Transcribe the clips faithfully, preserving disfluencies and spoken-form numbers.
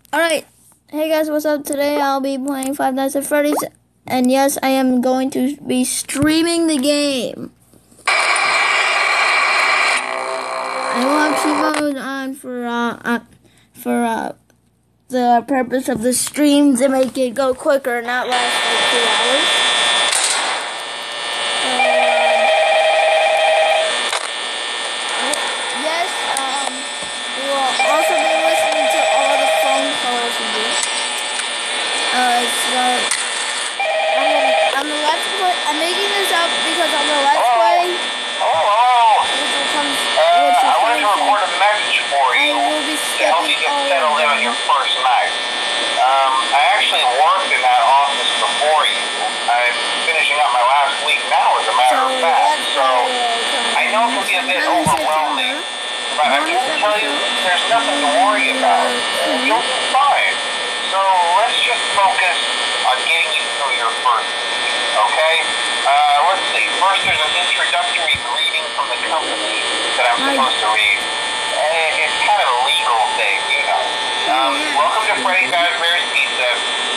Alright, hey guys, what's up? Today I'll be playing Five Nights at Freddy's, and yes, I am going to be streaming the game. I will have two modes on for, uh, uh for, uh, the purpose of the stream to make it go quicker and not last like two hours. Yes, um, we will also be listening to all the phone calls we do. Uh, so, on the, on the Let's Play, I'm making this up because on the Let's Play, hello, which will come, uh, which is I wanted to record a message for you I will be to help you get all settled in on your first night. Um, I actually worked in that office before you. I'm finishing up my last week now, as a matter so of fact, so uh, I know it can be a bit overwhelming, but I'm here to tell you there's nothing to worry about. Uh, you'll be fine. So let's just focus on getting you through your first week, okay? Uh, let's see. First, there's an introductory greeting from the company that I'm supposed to read. Uh, it's kind of a legal thing, you know. Um, welcome to Freddy Fazbear's Pizza,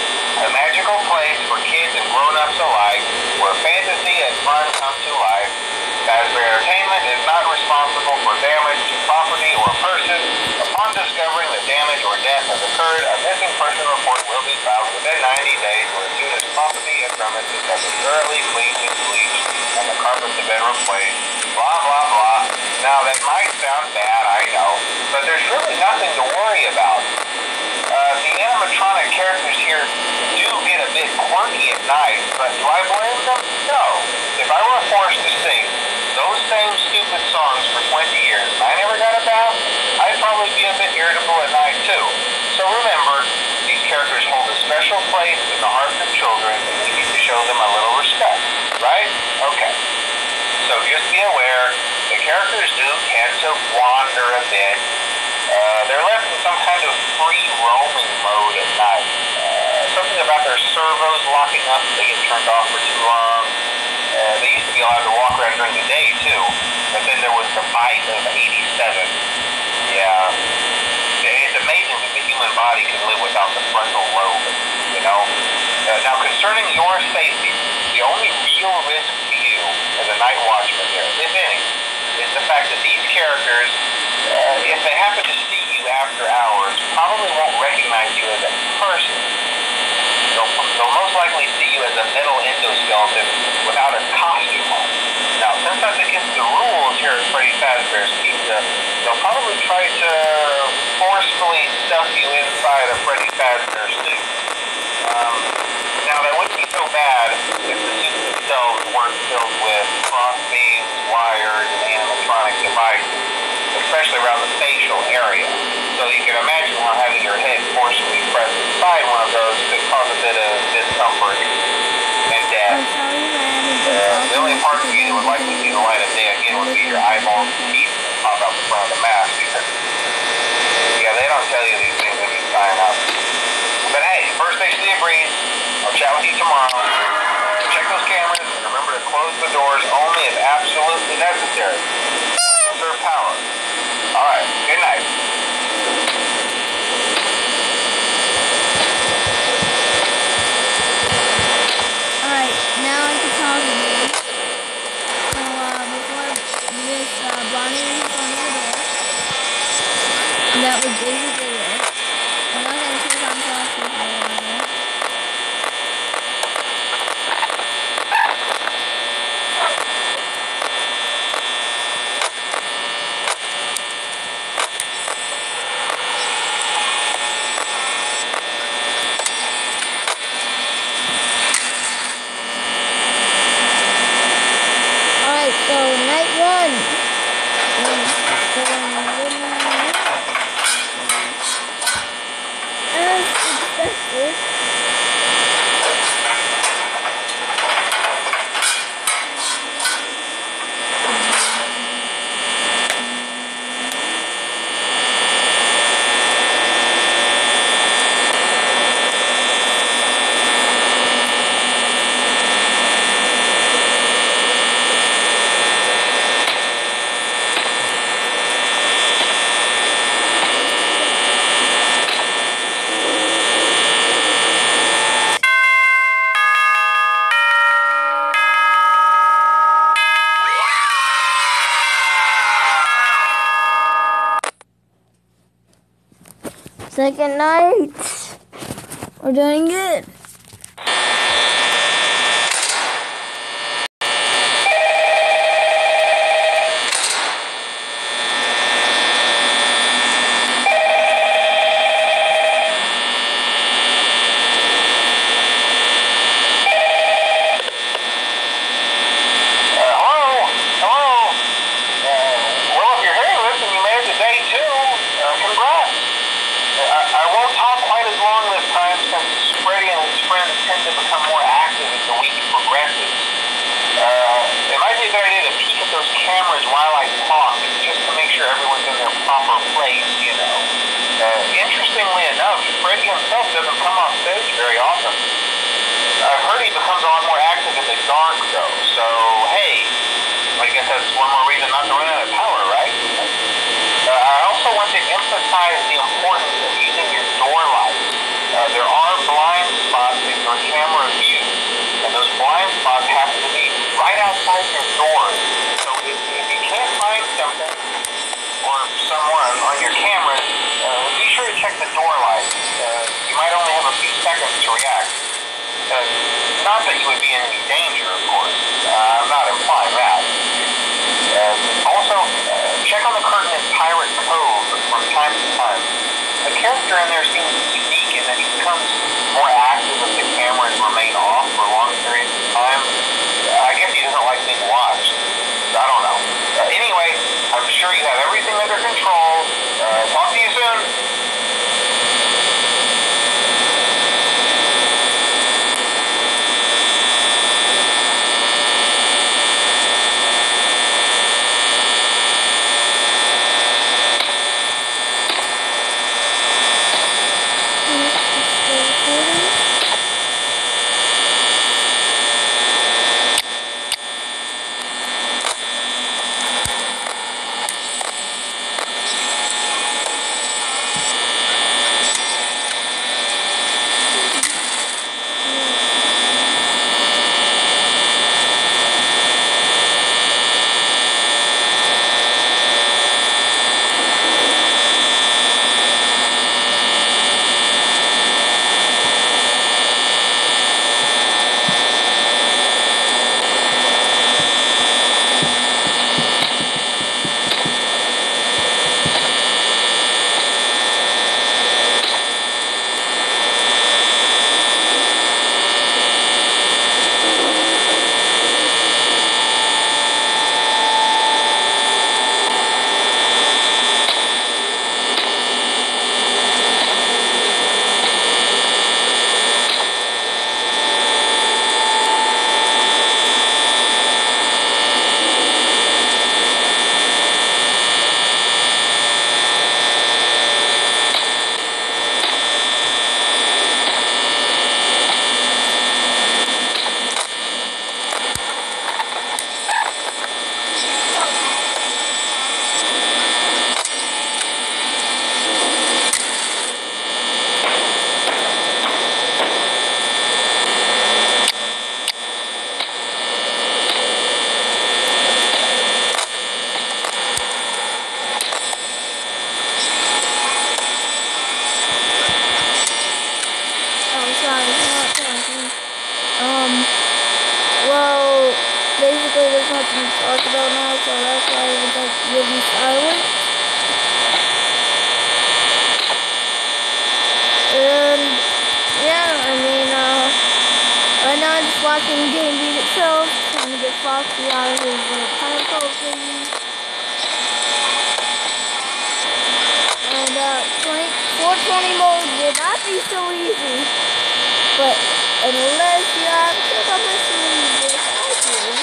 a magical place for kids and grown-ups alike, where fantasy and fun come to life. Fazbear Entertainment is not responsible for damage to property or person. Upon discovering that damage or death has occurred, a missing person report will be filed within ninety days, or as soon as property and premises have been thoroughly cleaned and bleached and the carpets have been replaced. Blah, blah, blah. Now, that might sound bad, I know, but there's really nothing to worry about. Uh, the animatronic characters here do get a bit quirky at night, but do I blame them? No. If I were forced to sing those same stupid songs for twenty years and I never got a bath, I'd probably be a bit irritable at night too. So remember, these characters hold a special place in the hearts of children, and we need to show them a little respect, right? Okay. So just be aware, the characters do tend to wander a bit. Uh, they're left in some kind of free roaming mode at night. Uh, something about their servos locking up if they get turned off for too long. Uh, they used to be allowed to walk around during the day too, but then there was the bite of eighty-seven. Yeah, it's amazing that the human body can live without the frontal lobe, you know? Uh, now, concerning your safety, the only real risk to you as a night watchman here, if any, is the fact that these characters, uh, if they happen to see you after hours, probably won't recognize you as a person. They'll, they'll most likely see you as a metal endoskeleton without a costume on. Now, since that's against the rules here at Freddy Fazbear's Pizza, they'll probably try to forcefully stuff you inside a Freddy Fazbear suit. Um, now, that wouldn't be so bad if the suits themselves weren't filled with cross beams, wires, and animatronic devices, especially around the facial area. So you can imagine how having your head forcefully pressed inside one of those could cause a bit of discomfort and death. Uh, the only part of you that would likely see the light of day again would be your eyeballs and teeth that pop out the front of the mask. Yeah, they don't tell you these things when you sign up. But hey, first station agreed. I'll chat with you tomorrow. Check those cameras and remember to close the doors only if absolutely necessary. Conserve power. Alright, good night. Alright, now I can talk again. So, uh, before this, uh, Bonnie was on the door. And that was basically it. I'm not gonna keep on talking for a while. Alright, so night one. Um, so, as expected, Second night. We're doing good. Interestingly enough, Freddy himself doesn't come on stage very often. I've heard he becomes a lot more active in the dark, though. So, hey, I guess that's one more reason not to run out of power, right? Uh, I also want to emphasize the importance of using your door lights. Uh, there are blind spots in your camera view, and those blind spots happen to be right outside your doors. So if, if you can't find something or someone on your camera, uh, be sure to check the door lights. Uh, you might only have a few seconds to react. Uh, not that you would be in any danger, of course. Uh, I'm not implying that. Uh, also, uh, check on the curtain in Pirate Cove from time to time. The character in there seems unique in that he becomes more active if the cameras remain off for long periods of time. Uh, I guess he doesn't like being watched. I don't know. Uh, anyway, I'm sure you have everything under control. Uh, talk to you soon. Um, well, basically there's nothing to talk about now, so that's why I would like to be silent. And, yeah, I mean, uh, right now I'm just watching the game beat itself, trying to get Foxy out of his little pineapple thingy. And, uh, four twenty mode will not be so easy, but unless you have to pick up a sleeve, which I do.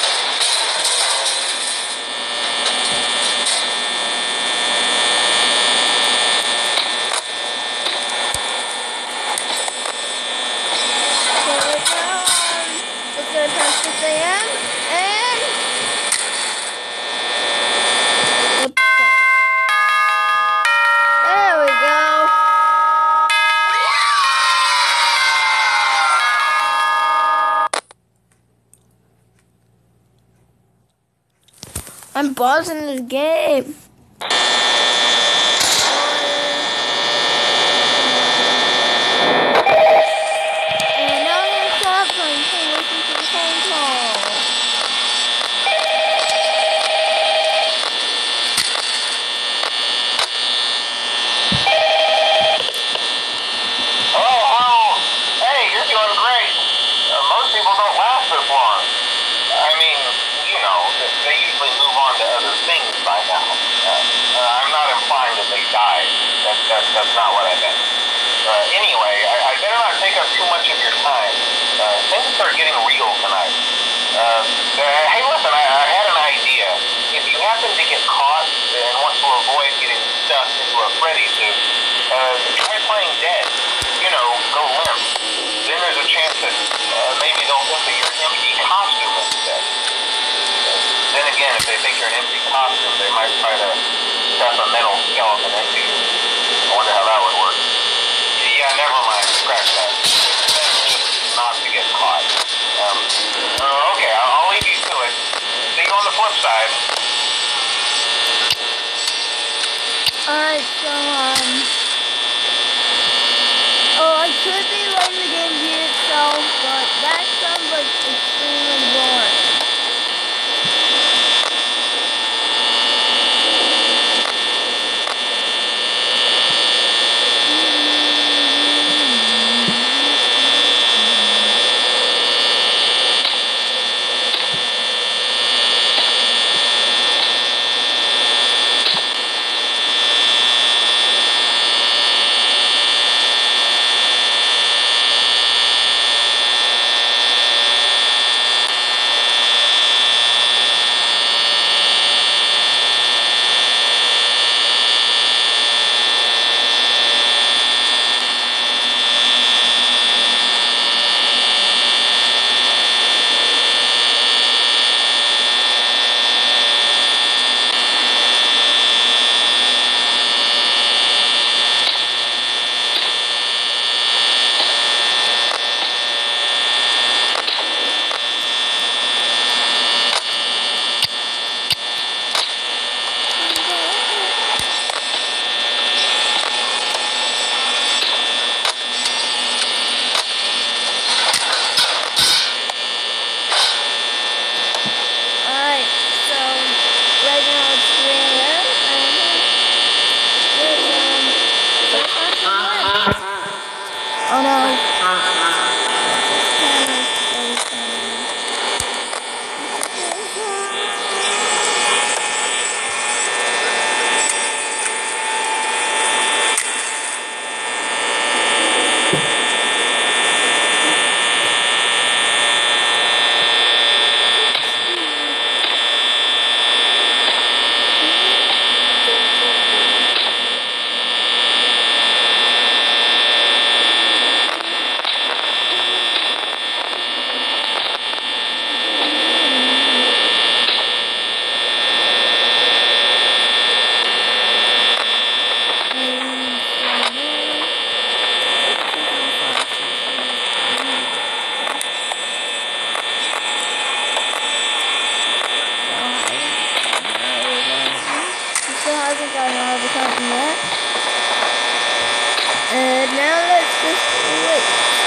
So right now, um, it's gonna pass six A M and what the fuck? There we go. I'm pausing this game. that, that, that's not what I meant. Uh, anyway, I, I better not take up too much of your time. Uh, things are getting real tonight. Uh, uh, hey, listen, I, I had an idea. If you happen to get caught and want to avoid getting stuffed into a Freddy suit, uh, try playing dead. You know, go limp. Then there's a chance that uh, maybe they'll think that you're an empty costume instead. Then again, if they think you're an empty costume, they might try to stuff a metal skeleton into you. I wonder how that would work. Yeah, never mind. Scratch that. Just not to get caught. Um, uh, okay, I'll, I'll leave you to it. See you on the flip side. Alright, so, um... oh, I could be letting the game beat itself, but that sounds like extremely boring. Oh no. And now let's just wait.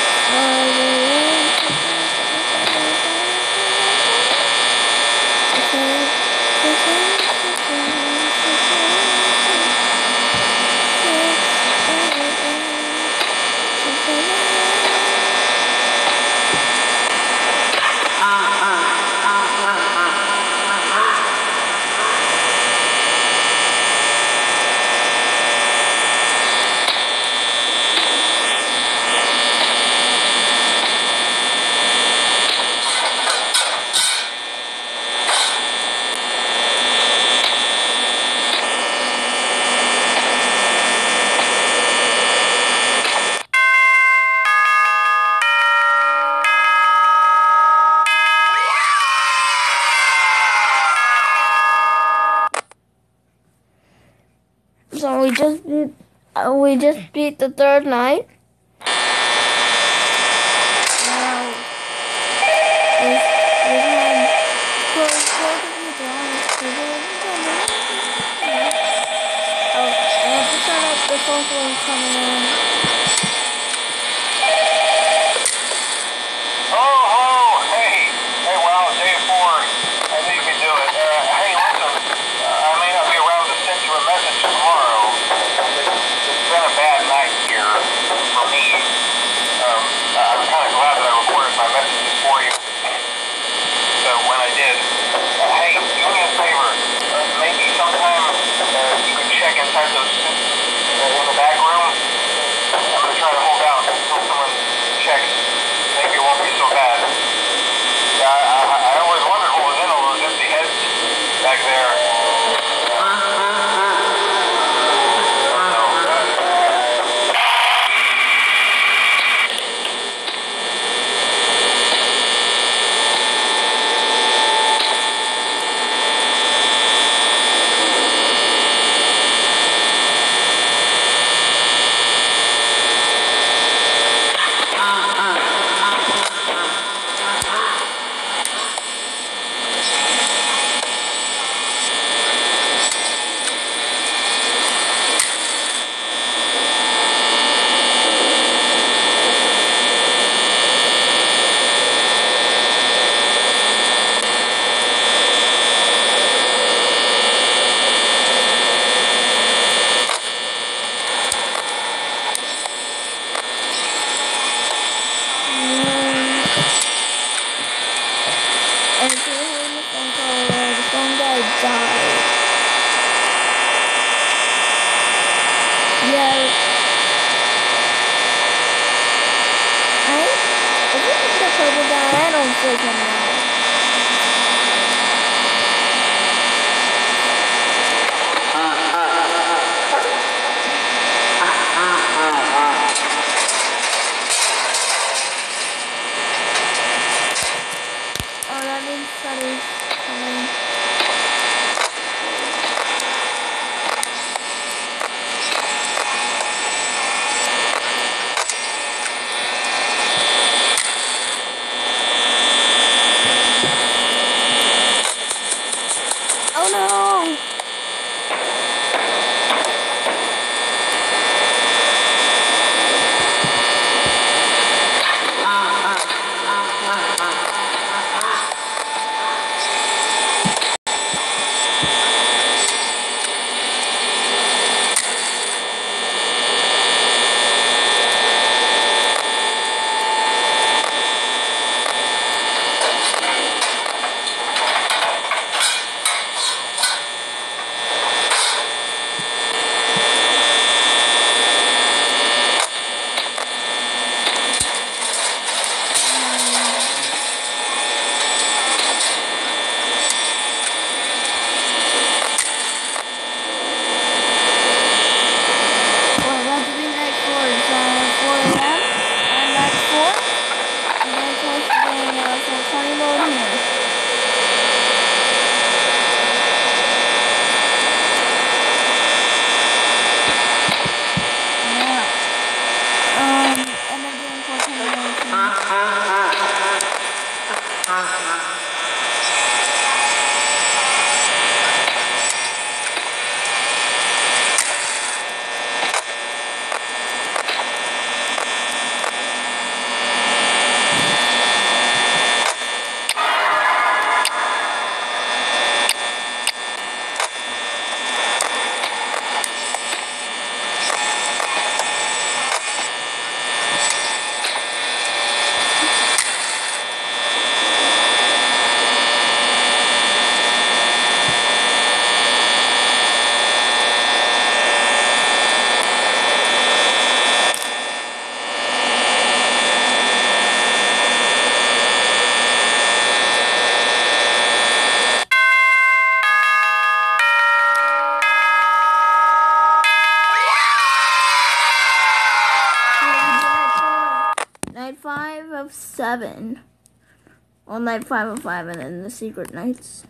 So we just beat, uh, we just beat the third night. Wow. There's, there's, um, close, close to the ground. Oh, I have to turn up the phone phone coming in. Oh, oh, hey, hey, wow, day four. I knew you could do it. Uh, hey, listen, uh, I may not be around to send you a message tomorrow. It's been a bad night here for me. Um, I'm kind of glad that I recorded my messages for you. So when I did, uh, hey, do me a favor. Uh, maybe sometime uh, you could check inside those suits uh, in the still coming out. Oh, that means Freddy's coming. Oh no! Night five of seven. Well, night five of five, and then the secret nights.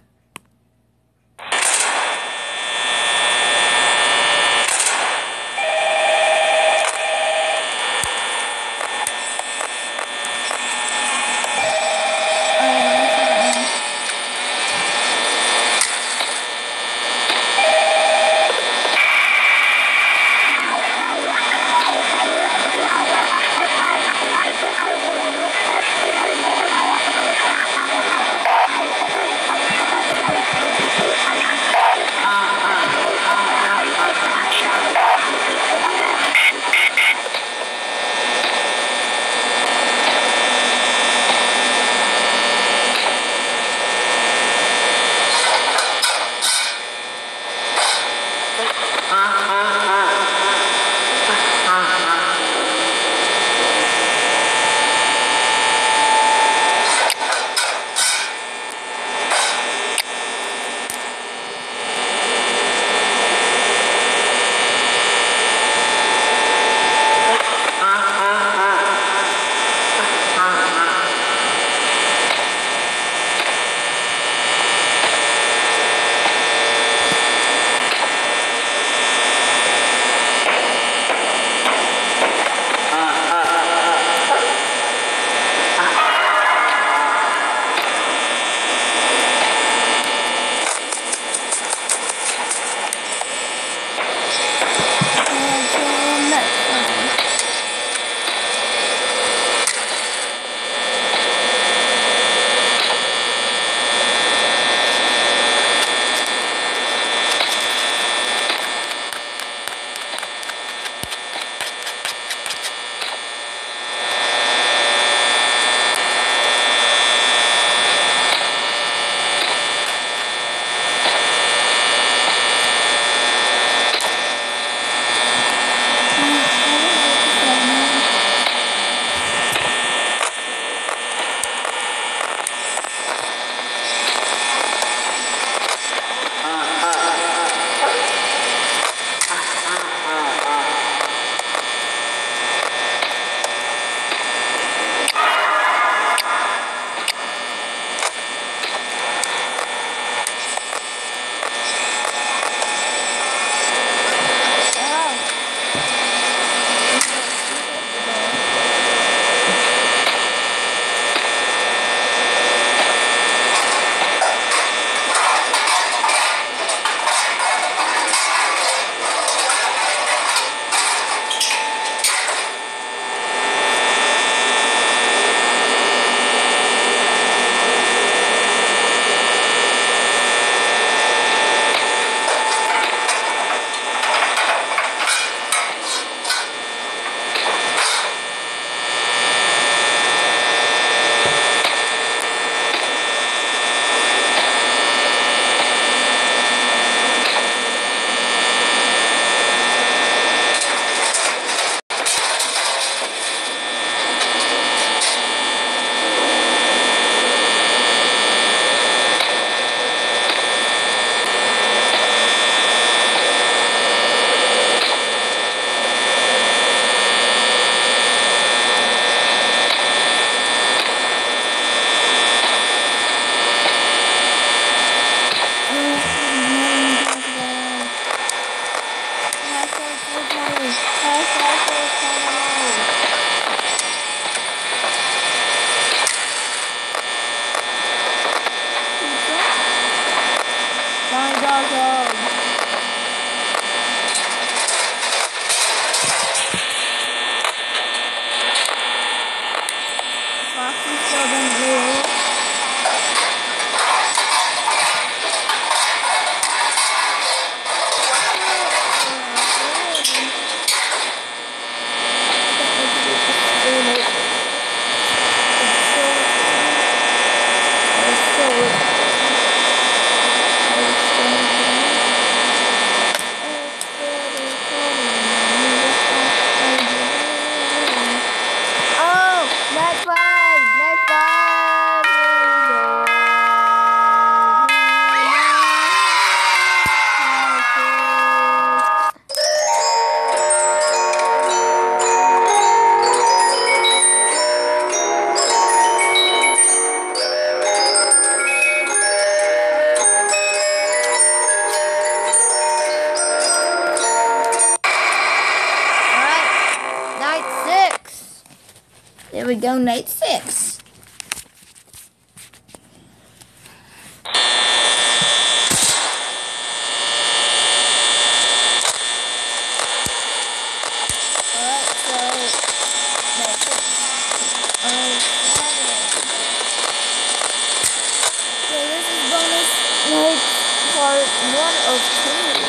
There we go, night six. Alright, so night six on Saturday. So this is bonus night part one of two.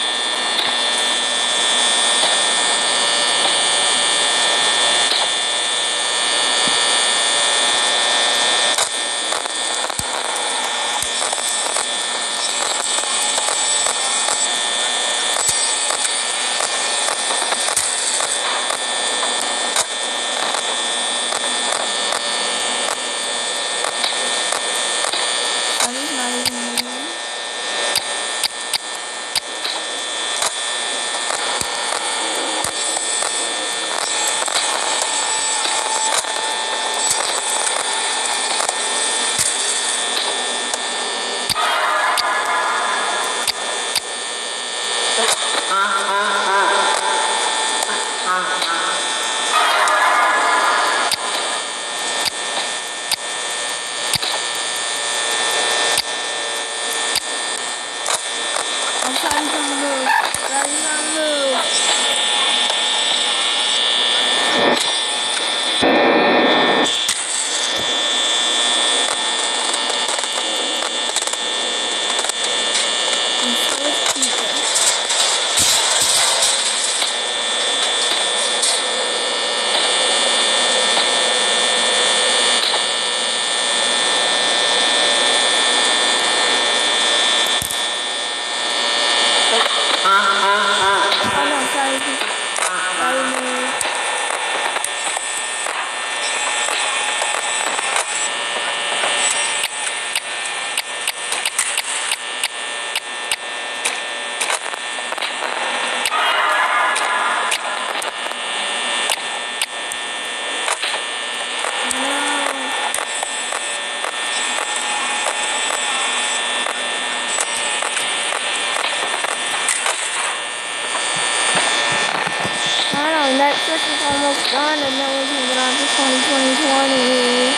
Netflix is almost done, and then we can get on to twenty twenty twenty.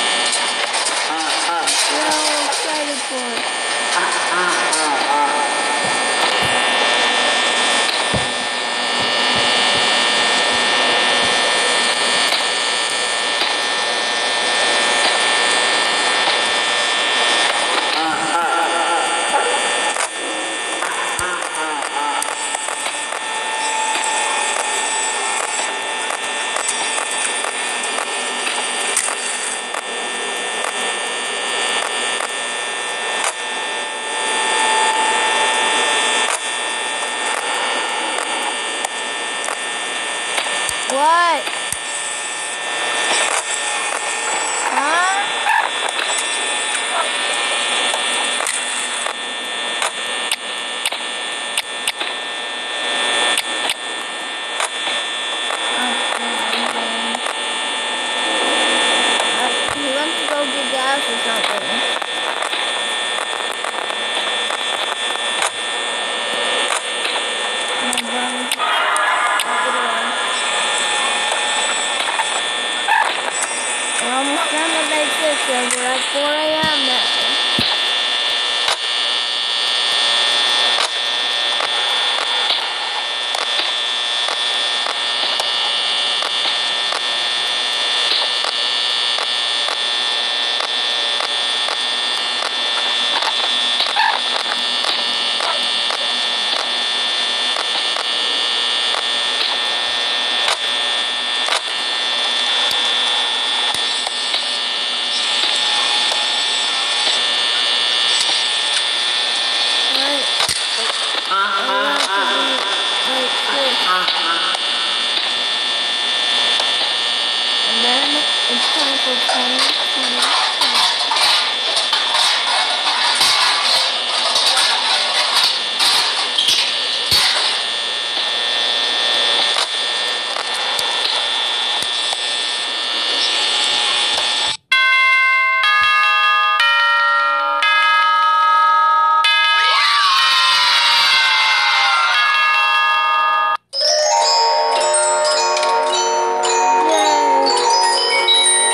We're all excited for it. What? Huh? Uh, he went to go get gas or something. We're almost done with night six, and we're at four A M now. And then it's time for twenty twenty. Yay!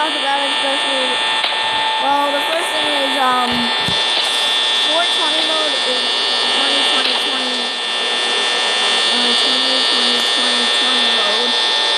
talk about it, especially. Well, the first thing is um, four twenty mode is twenty twenty twenty, uh, twenty twenty twenty twenty mode.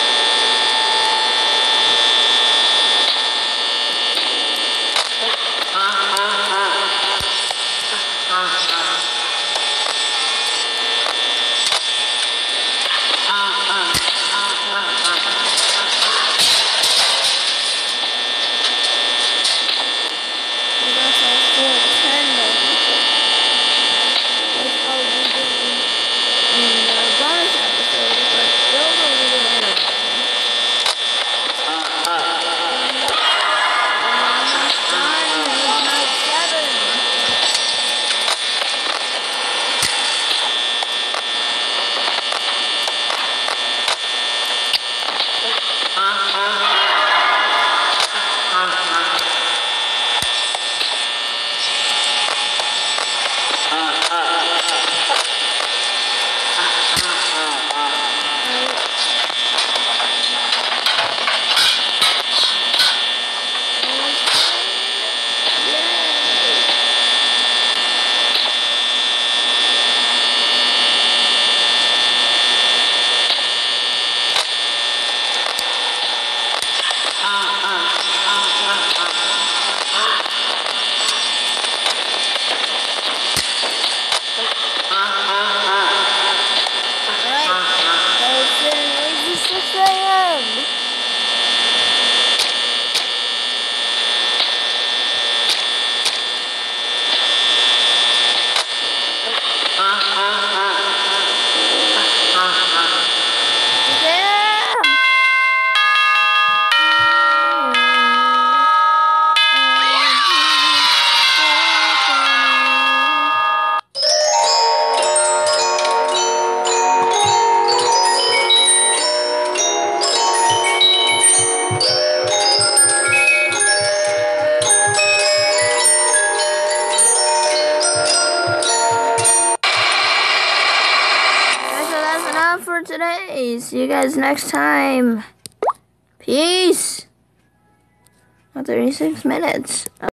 For today. See you guys next time. Peace. thirty-six minutes.